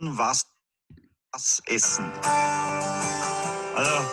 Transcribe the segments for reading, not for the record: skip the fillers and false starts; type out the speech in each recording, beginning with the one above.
Was essen. Also,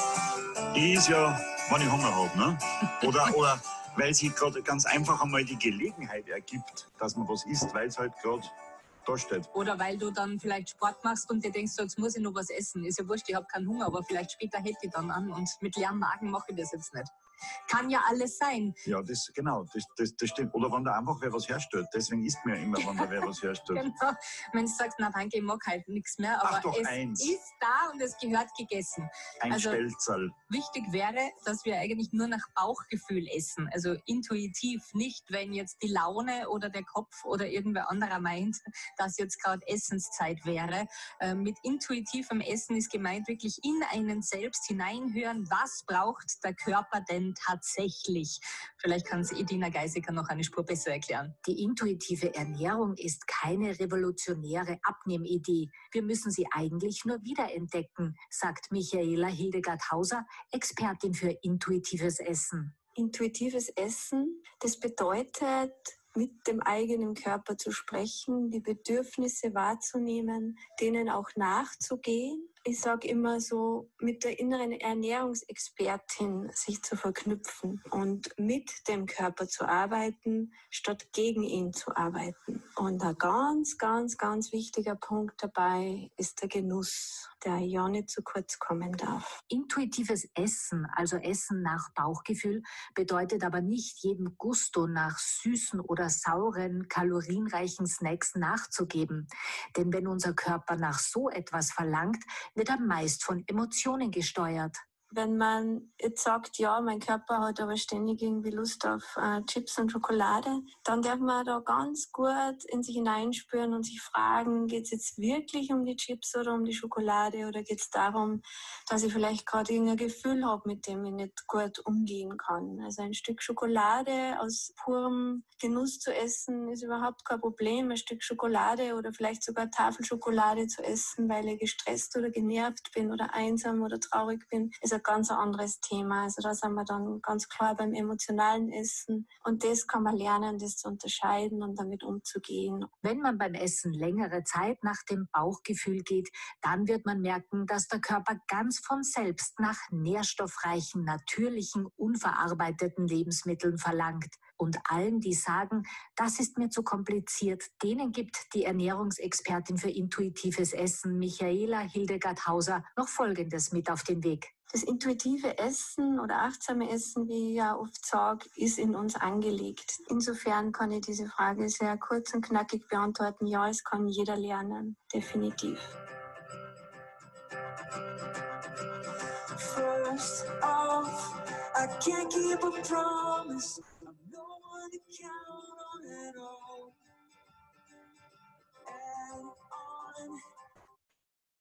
ich is ja, wenn ich Hunger habe, ne? Oder weil sich gerade ganz einfach einmal die Gelegenheit ergibt, dass man was isst, weil es halt gerade da steht. Oder weil du dann vielleicht Sport machst und dir denkst, so, jetzt muss ich noch was essen. Ist ja wurscht, ich habe keinen Hunger, aber vielleicht später hätte ich dann an und mit leerem Magen mache ich das jetzt nicht. Kann ja alles sein. Ja, das stimmt. Oder wenn da einfach wer was herstellt. Deswegen isst man ja immer, wenn da wer was herstellt. Genau. Wenn du sagst, na danke, ich mag halt nichts mehr, aber Ach doch, es eins. ist da und es gehört gegessen. Ein Also Stelzerl. wichtig wäre, dass wir eigentlich nur nach Bauchgefühl essen, also intuitiv, nicht wenn jetzt die Laune oder der Kopf oder irgendwer anderer meint, dass jetzt gerade Essenszeit wäre. Mit intuitivem Essen ist gemeint, wirklich in einen selbst hineinhören, was braucht der Körper denn tatsächlich. Vielleicht kann es Edina Geisiger noch eine Spur besser erklären. Die intuitive Ernährung ist keine revolutionäre Abnehmidee. Wir müssen sie eigentlich nur wiederentdecken, sagt Michaela Hildegard-Hauser, Expertin für intuitives Essen. Intuitives Essen, das bedeutet, mit dem eigenen Körper zu sprechen, die Bedürfnisse wahrzunehmen, denen auch nachzugehen. Ich sage immer so, mit der inneren Ernährungsexpertin sich zu verknüpfen und mit dem Körper zu arbeiten, statt gegen ihn zu arbeiten. Und ein ganz, ganz, ganz wichtiger Punkt dabei ist der Genuss, der ja nicht zu kurz kommen darf. Intuitives Essen, also Essen nach Bauchgefühl, bedeutet aber nicht jedem Gusto nach süßen oder sauren, kalorienreichen Snacks nachzugeben. Denn wenn unser Körper nach so etwas verlangt, wird er meist von Emotionen gesteuert. Wenn man jetzt sagt, ja, mein Körper hat aber ständig irgendwie Lust auf Chips und Schokolade, dann darf man da ganz gut in sich hineinspüren und sich fragen, geht es jetzt wirklich um die Chips oder um die Schokolade oder geht es darum, dass ich vielleicht gerade irgendein Gefühl habe, mit dem ich nicht gut umgehen kann. Also ein Stück Schokolade aus purem Genuss zu essen ist überhaupt kein Problem. Ein Stück Schokolade oder vielleicht sogar Tafelschokolade zu essen, weil ich gestresst oder genervt bin oder einsam oder traurig bin, ist ein ganz anderes Thema. Also da sind wir dann ganz klar beim emotionalen Essen. Und das kann man lernen, das zu unterscheiden und damit umzugehen. Wenn man beim Essen längere Zeit nach dem Bauchgefühl geht, dann wird man merken, dass der Körper ganz von selbst nach nährstoffreichen, natürlichen, unverarbeiteten Lebensmitteln verlangt. Und allen, die sagen, das ist mir zu kompliziert, denen gibt die Ernährungsexpertin für intuitives Essen, Michaela Hildegard-Hauser, noch Folgendes mit auf den Weg. Das intuitive Essen oder achtsame Essen, wie ich ja oft sage, ist in uns angelegt. Insofern kann ich diese Frage sehr kurz und knackig beantworten. Ja, es kann jeder lernen, definitiv. First off, I can't keep a promise. I'm no one to count on at all. And on